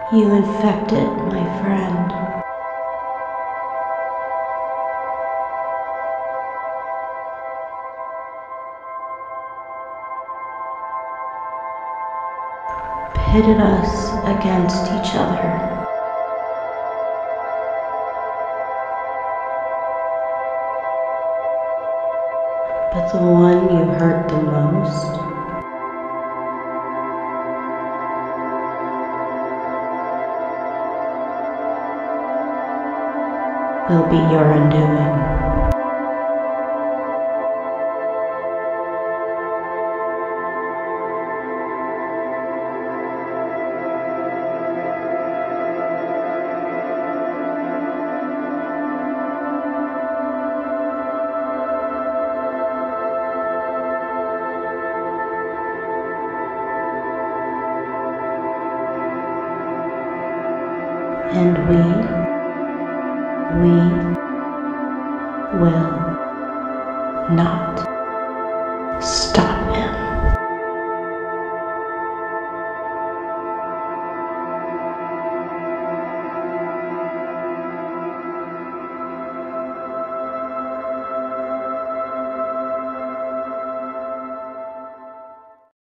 You infected my friend. Pitted us against each other. But the one you hurt the most will be your undoing. And we will not